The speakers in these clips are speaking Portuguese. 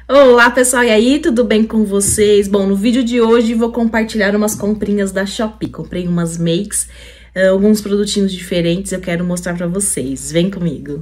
Olá pessoal, e aí, tudo bem com vocês? Bom, no vídeo de hoje vou compartilhar umas comprinhas da Shopee. Comprei umas makes, alguns produtinhos diferentes, eu quero mostrar pra vocês. Vem comigo!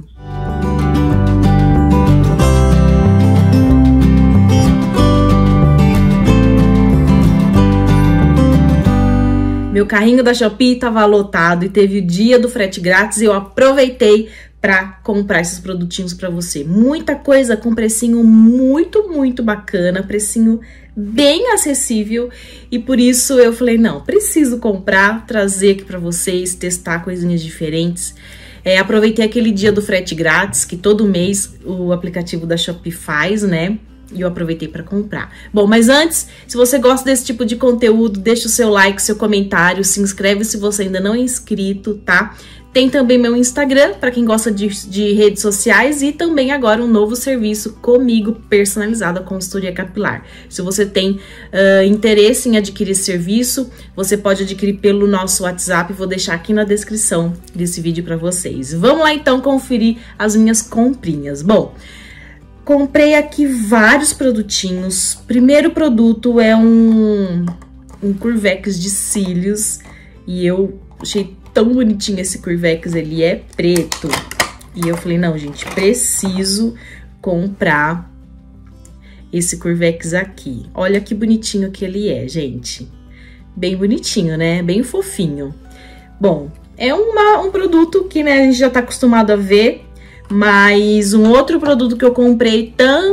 Meu carrinho da Shopee estava lotado e teve o dia do frete grátis e eu aproveitei para comprar esses produtinhos para você. Muita coisa com precinho muito bacana, precinho bem acessível, e por isso eu falei, não, preciso comprar, trazer aqui para vocês, testar coisinhas diferentes. Aproveitei aquele dia do frete grátis que todo mês o aplicativo da Shopee faz, né? E eu aproveitei para comprar. Bom, mas antes, se você gosta desse tipo de conteúdo, deixa o seu like, seu comentário, se inscreve se você ainda não é inscrito, tá? Tem também meu Instagram, para quem gosta de redes sociais, e também agora um novo serviço comigo, personalizado, a consultoria capilar. Se você tem interesse em adquirir esse serviço, você pode adquirir pelo nosso WhatsApp, vou deixar aqui na descrição desse vídeo para vocês. Vamos lá então conferir as minhas comprinhas. Bom, comprei aqui vários produtinhos. Primeiro produto é um Curvex de cílios, e eu achei tão bonitinho esse Curvex, ele é preto. E eu falei, não, gente, preciso comprar esse Curvex aqui. Olha que bonitinho que ele é, gente. Bem bonitinho, né? Bem fofinho. Bom, é um produto que, né, a gente já tá acostumado a ver, mas um outro produto que eu comprei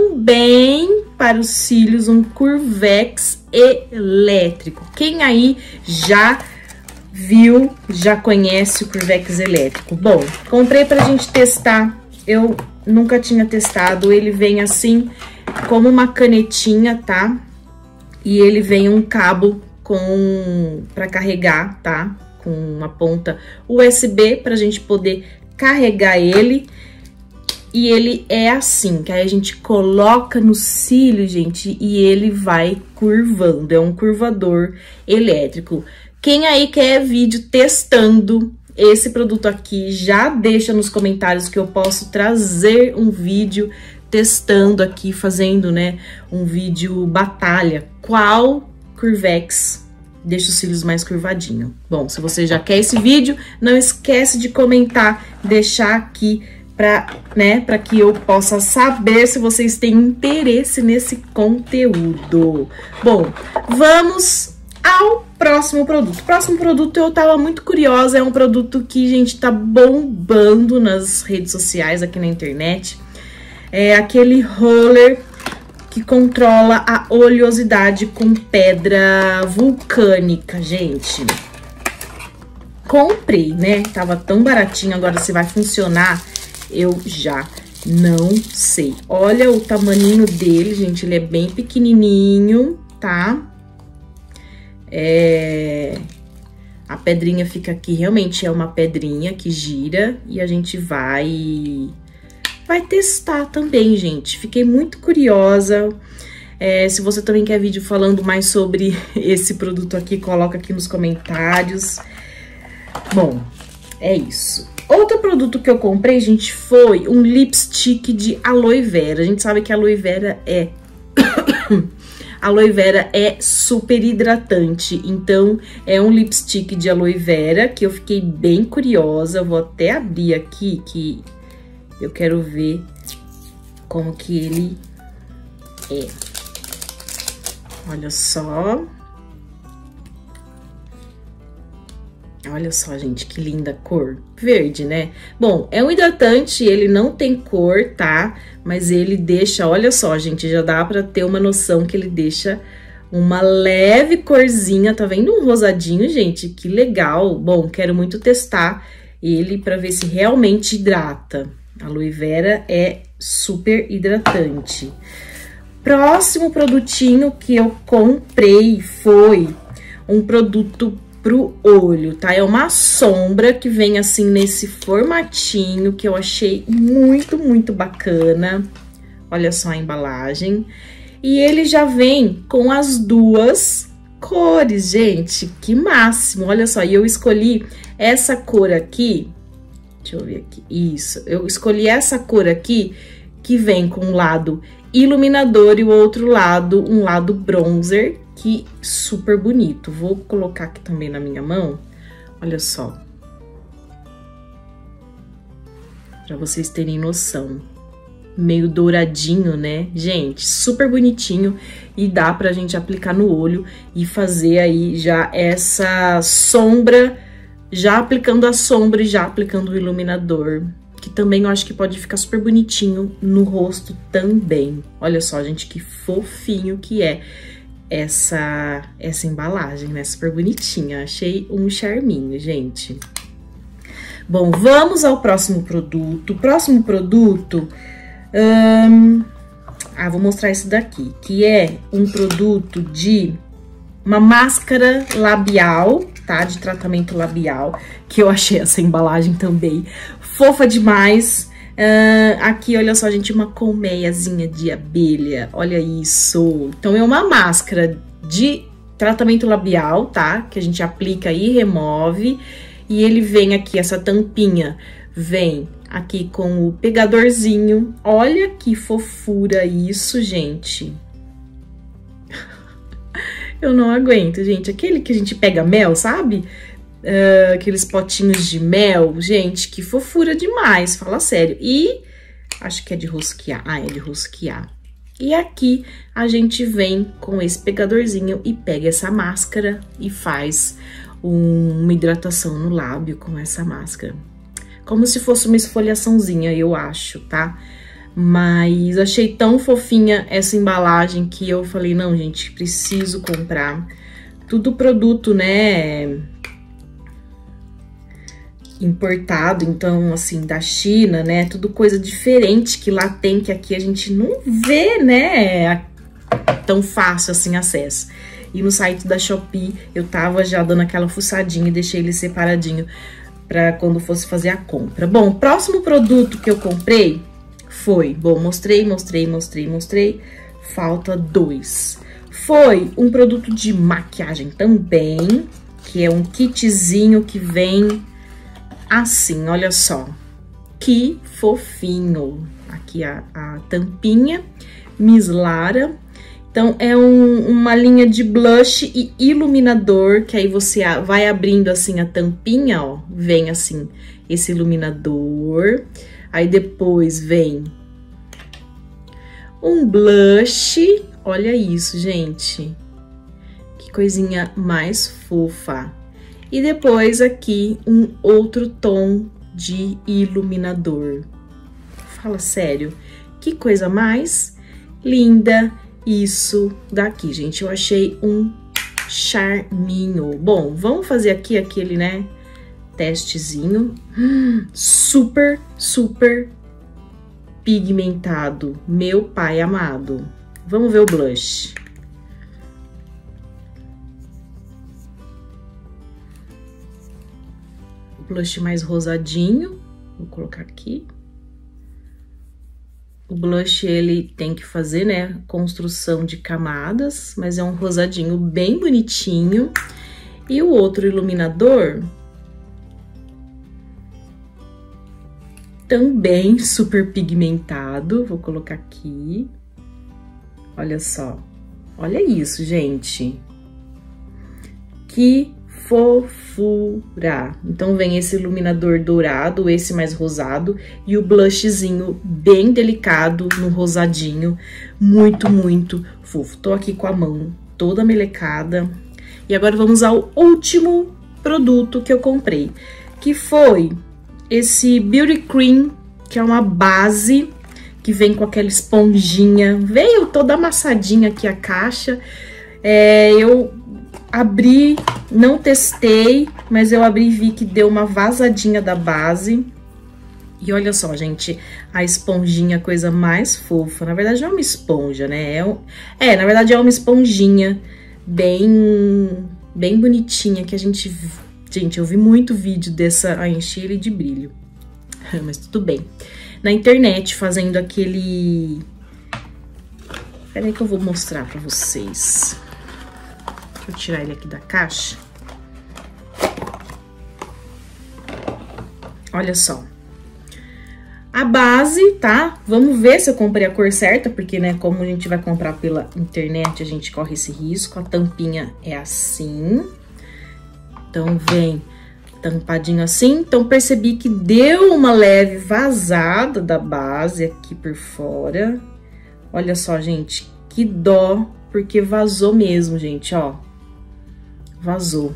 também para os cílios, um Curvex elétrico. Quem aí já viu, já conhece o Curvex elétrico? Bom, comprei pra gente testar, eu nunca tinha testado. Ele vem assim, como uma canetinha, tá? E ele vem um cabo pra carregar, tá? Com uma ponta USB pra gente poder carregar ele. E ele é assim, que aí a gente coloca no cílio, gente, e ele vai curvando. É um curvador elétrico. Quem aí quer vídeo testando esse produto aqui, já deixa nos comentários que eu posso trazer um vídeo testando aqui, fazendo, né, um vídeo batalha. Qual Curvex deixa os cílios mais curvadinho? Bom, se você já quer esse vídeo, não esquece de comentar, deixar aqui para que eu possa saber se vocês têm interesse nesse conteúdo. Bom, vamos ao próximo produto. O próximo produto eu tava muito curiosa, é um produto que, gente, tá bombando nas redes sociais, aqui na internet. É aquele roller que controla a oleosidade com pedra vulcânica, gente. Comprei, né? Tava tão baratinho, agora se vai funcionar, eu já não sei. Olha o tamaninho dele, gente, ele é bem pequenininho, tá? A pedrinha fica aqui, realmente é uma pedrinha que gira, e a gente vai testar também, gente. Fiquei muito curiosa. Se você também quer vídeo falando mais sobre esse produto aqui, coloca aqui nos comentários. Bom, é isso. Outro produto que eu comprei, gente, foi um lipstick de aloe vera. A gente sabe que a aloe vera é... aloe vera é super hidratante, então é um lipstick de aloe vera que eu fiquei bem curiosa. Eu vou até abrir aqui, que eu quero ver como que ele é. Olha só. Olha só, gente, que linda cor. Verde, né? Bom, é um hidratante, ele não tem cor, tá? Mas ele deixa, olha só, gente, já dá pra ter uma noção que ele deixa uma leve corzinha. Tá vendo um rosadinho, gente? Que legal. Bom, quero muito testar ele pra ver se realmente hidrata. A aloe vera é super hidratante. Próximo produtinho que eu comprei foi um produto pro olho, tá? É uma sombra que vem assim nesse formatinho que eu achei muito bacana. Olha só a embalagem. E ele já vem com as duas cores, gente. Que máximo! Olha só, e eu escolhi essa cor aqui. Deixa eu ver aqui. Isso, eu escolhi essa cor aqui que vem com um lado iluminador e o outro lado, um lado bronzer, que super bonito. Vou colocar aqui também na minha mão, olha só. Pra vocês terem noção. Meio douradinho, né? Gente, super bonitinho. E dá pra gente aplicar no olho e fazer aí já essa sombra, já aplicando a sombra e já aplicando o iluminador. Que também eu acho que pode ficar super bonitinho no rosto também. Olha só, gente, que fofinho que é essa embalagem, né? Super bonitinha. Achei um charminho, gente. Bom, vamos ao próximo produto. O próximo produto... vou mostrar esse daqui, que é um produto de uma máscara labial, tá? De tratamento labial, que eu achei essa embalagem também fofa demais. Aqui, olha só, gente, uma colmeiazinha de abelha, olha isso. Então, é uma máscara de tratamento labial, tá? Que a gente aplica e remove. E ele vem aqui, essa tampinha, vem aqui com o pegadorzinho. Olha que fofura isso, gente. Eu não aguento, gente. Aquele que a gente pega mel, sabe? Aqueles potinhos de mel. Gente, que fofura demais, fala sério. E acho que é de rosquear. Ah, é de rosquear. E aqui a gente vem com esse pegadorzinho e pega essa máscara e faz uma hidratação no lábio com essa máscara. Como se fosse uma esfoliaçãozinha, eu acho, tá? Mas achei tão fofinha essa embalagem que eu falei, não, gente, preciso comprar. Tudo produto, né, importado, então, assim, da China, né? Tudo coisa diferente que lá tem, que aqui a gente não vê, né? Tão fácil, assim, acesso. E no site da Shopee, eu tava já dando aquela fuçadinha e deixei ele separadinho pra quando fosse fazer a compra. Bom, o próximo produto que eu comprei foi... Bom, mostrei. Falta 2. Foi um produto de maquiagem também, que é um kitzinho que vem assim, olha só. Que fofinho. Aqui a tampinha, Miss Lara. Então, é uma linha de blush e iluminador, que aí você vai abrindo assim a tampinha, ó, vem assim esse iluminador. Aí depois vem um blush, olha isso, gente. Que coisinha mais fofa. E depois aqui um outro tom de iluminador. Fala sério, que coisa mais linda. Isso daqui, gente, eu achei um charminho. Bom, vamos fazer aqui aquele, né, testezinho. Super, super pigmentado, meu pai amado. Vamos ver o blush. O blush mais rosadinho, vou colocar aqui. O blush, ele tem que fazer, né, construção de camadas, mas é um rosadinho bem bonitinho. E o outro iluminador, também super pigmentado, vou colocar aqui. Olha só, olha isso, gente. Que fofura! Então, vem esse iluminador dourado, esse mais rosado, e o blushzinho bem delicado no rosadinho, muito, muito fofo. Tô aqui com a mão toda melecada. E agora vamos ao último produto que eu comprei, que foi esse Beauty Cream, que é uma base que vem com aquela esponjinha. Veio toda amassadinha aqui a caixa. Eu abri, não testei, mas eu abri e vi que deu uma vazadinha da base. E olha só, gente, a esponjinha, coisa mais fofa. Na verdade, é uma esponja, né? Na verdade, é uma esponjinha bem bonitinha que a gente... Gente, eu vi muito vídeo dessa a encher ele de brilho. Mas tudo bem. Na internet, fazendo aquele... Peraí que eu vou mostrar pra vocês. Deixa eu tirar ele aqui da caixa. Olha só. A base, tá? Vamos ver se eu comprei a cor certa, porque, né, como a gente vai comprar pela internet, a gente corre esse risco. A tampinha é assim. Então, vem tampadinho assim. Então, percebi que deu uma leve vazada da base aqui por fora. Olha só, gente, que dó, porque vazou mesmo, gente, ó. Vazou.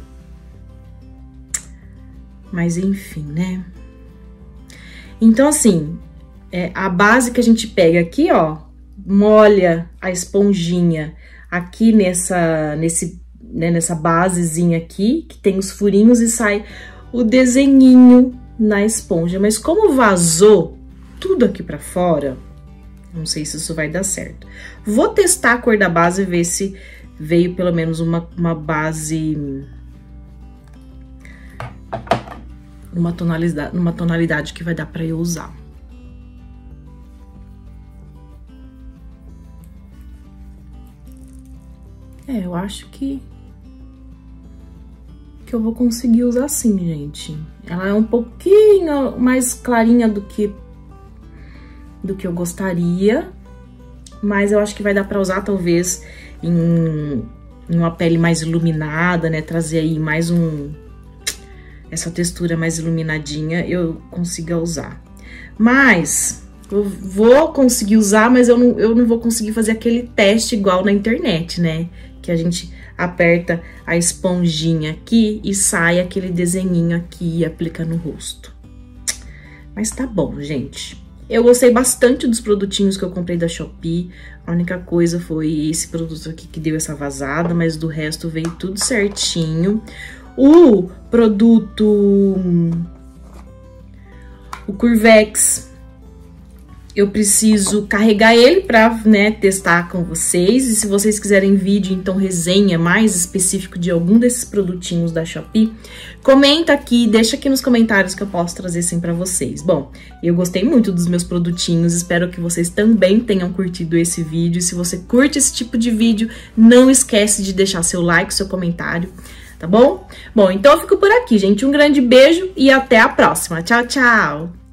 Mas, enfim, né? Então, assim, a base que a gente pega aqui, ó, molha a esponjinha aqui nessa basezinha aqui, que tem os furinhos e sai o desenhinho na esponja. Mas como vazou tudo aqui pra fora, não sei se isso vai dar certo. Vou testar a cor da base e ver se veio pelo menos uma base... Uma tonalidade que vai dar pra eu usar. Eu acho que eu vou conseguir usar sim, gente. Ela é um pouquinho mais clarinha do que eu gostaria, mas eu acho que vai dar pra usar talvez em uma pele mais iluminada, né? Trazer aí mais essa textura mais iluminadinha, eu consiga usar. Mas eu vou conseguir usar, mas eu não vou conseguir fazer aquele teste igual na internet, né? Que a gente aperta a esponjinha aqui e sai aquele desenhinho aqui e aplica no rosto. Mas tá bom, gente. Eu gostei bastante dos produtinhos que eu comprei da Shopee. A única coisa foi esse produto aqui que deu essa vazada, mas do resto veio tudo certinho. O produto, o Curvex, eu preciso carregar ele pra, né, testar com vocês. E se vocês quiserem vídeo, então, resenha mais específico de algum desses produtinhos da Shopee, comenta aqui, deixa aqui nos comentários que eu posso trazer sim pra vocês. Bom, eu gostei muito dos meus produtinhos, espero que vocês também tenham curtido esse vídeo. Se você curte esse tipo de vídeo, não esquece de deixar seu like, seu comentário. Tá bom? Bom, então eu fico por aqui, gente. Um grande beijo e até a próxima. Tchau, tchau!